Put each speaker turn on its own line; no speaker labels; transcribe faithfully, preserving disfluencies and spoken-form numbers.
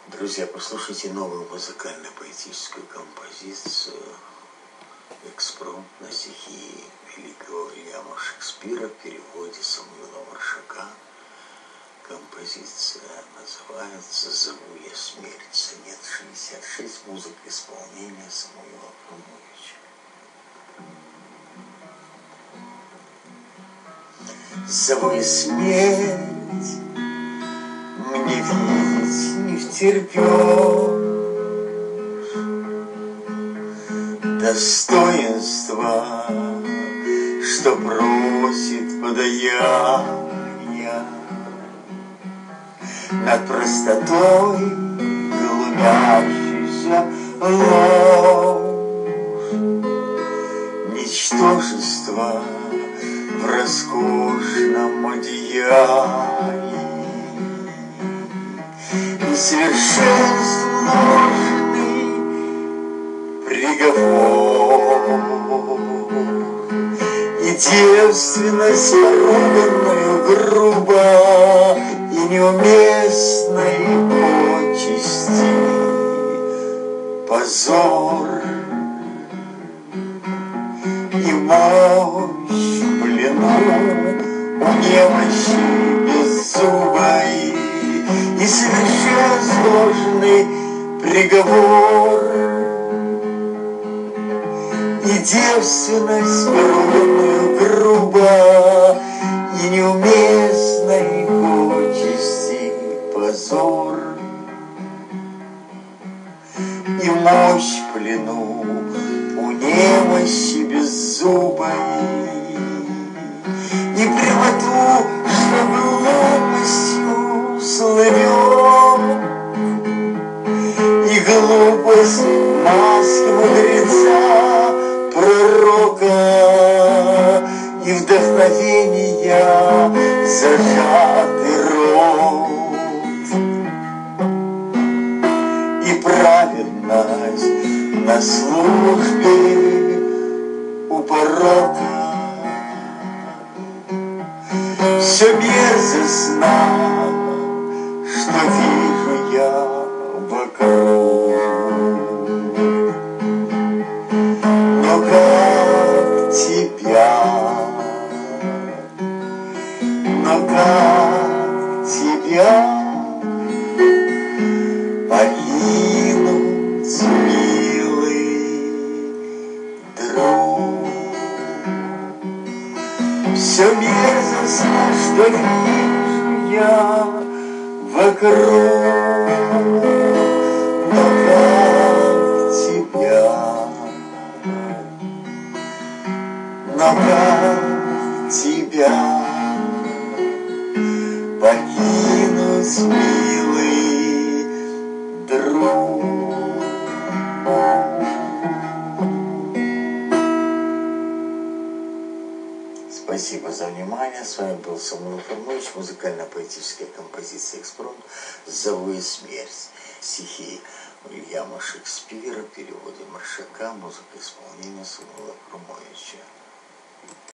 Друзья, послушайте новую музыкально-поэтическую композицию «Экспромт» на стихи великого Уильяма Шекспира в переводе Самуила Маршака. Композиция называется «Зову я смерть». Сонет шестьдесят шесть, музыка исполнения Самуила Абрамовича. Зову я смерть, мне видеть не втерпёшь достоинства, что просит подаяния. Над простотой глумящийся ложь, ничтожество в роскошном одеянии. Несовершенству ложный приговор и девственность, поруганную грубо и неуместной почести, позор и мощь в плену у немощи беззубой. И совершен сложный приговор и девственность, поруганную грубо и неуместной почести, позор и мощь в плену у немощи беззубой. И прямоту, что глупостью слывет, и глупость маска мудреца, пророка, и вдохновения зажатый рот, и праведность на службе у порока. Все мерзостно, что вижу я вокруг. Но как тебя, но как тебя покинуть, милый друг? Все мерзостно, что вижу я вокруг. Но как тебя, но как тебя покинуть, милый друг? Спасибо за внимание. С вами был Самуил Абрамович. Музыкально-поэтическая композиция «Экспромт». «Зову я смерть». Стихи Уильяма Шекспира в переводе Маршака. Музыка исполнения Самуила Абрамовича.